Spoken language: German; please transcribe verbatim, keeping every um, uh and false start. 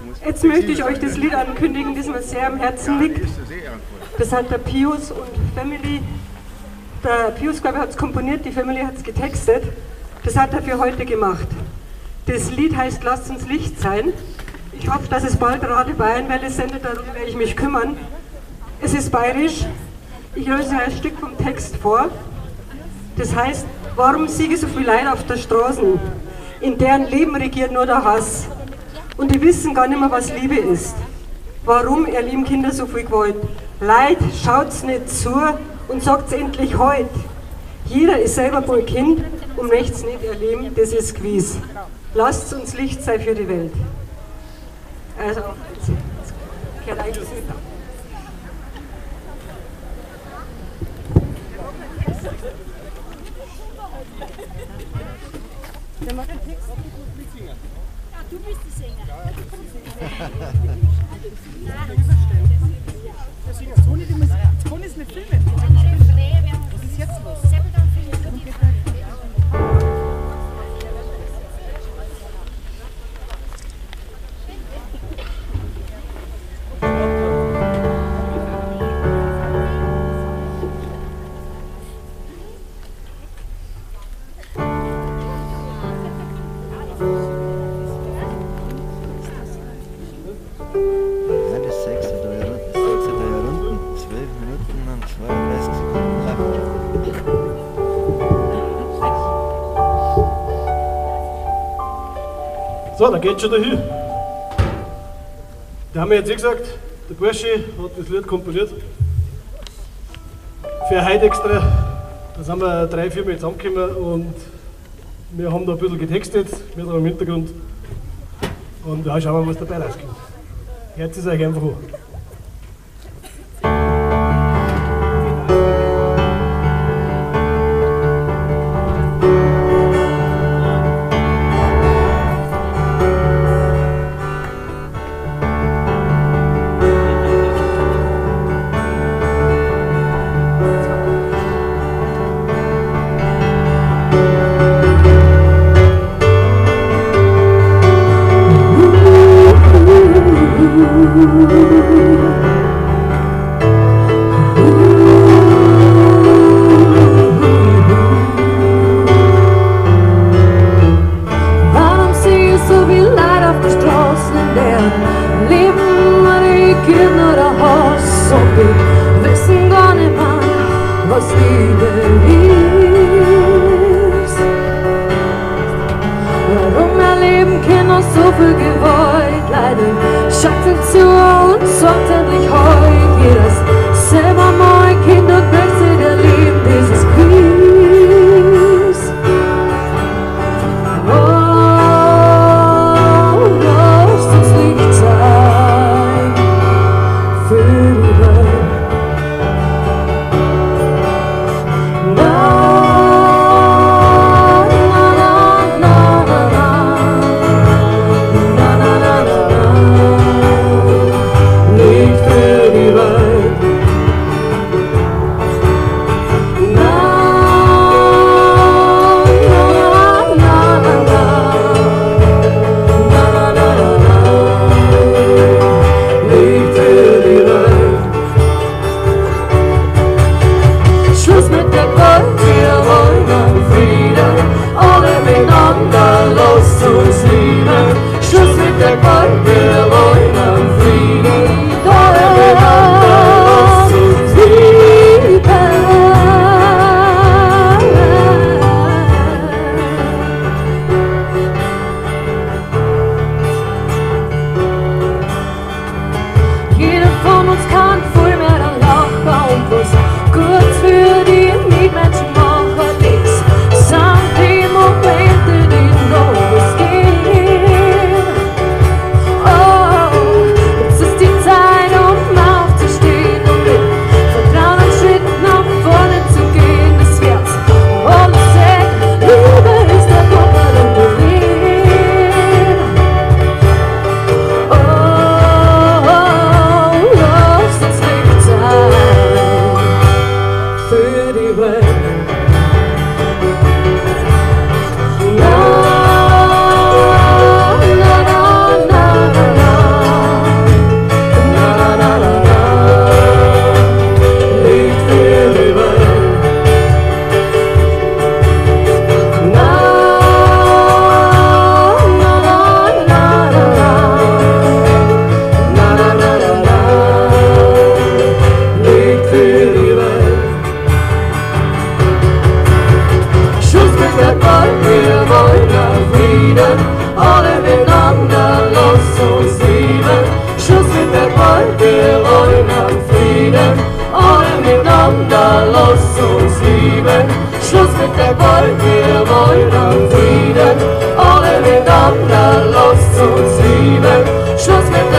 Jetzt möchte ich euch das Lied ankündigen, das mir sehr am Herzen liegt. Das hat der Pius und Family, der Pius, glaube ich, hat es komponiert, die Family hat es getextet. Das hat er für heute gemacht. Das Lied heißt Lasst uns Licht sein. Ich hoffe, dass es bald Radio Bayern Welle sendet, darum werde ich mich kümmern. Es ist bayerisch. Ich löse ein Stück vom Text vor. Das heißt, warum siege so viel Leid auf der Straße? In deren Leben regiert nur der Hass. Und die wissen gar nicht mehr, was Liebe ist. Warum erleben Kinder so viel Gewalt? Leid, schaut's nicht zu und sagt's endlich heut. Jeder ist selber wohl Kind und möcht's nicht erleben, das ist gewiss. Lasst uns Licht sein für die Welt. Also, gehört eigentlich mit. Wer macht den Text? Ja, du bist die Sänger. Wir singen Toni, die muss, Toni ist nicht filmen. Was ist jetzt los? So, dann geht's schon dahin. Da haben wir jetzt eh gesagt, der Bursche hat das Lied komponiert. Für heute extra. Da sind wir drei, vier Mal zusammengekommen und wir haben da ein bisschen getextet, wir da im Hintergrund. Und ja, schauen wir mal, was dabei rauskommt. Hört es euch einfach an. Na Schluss mit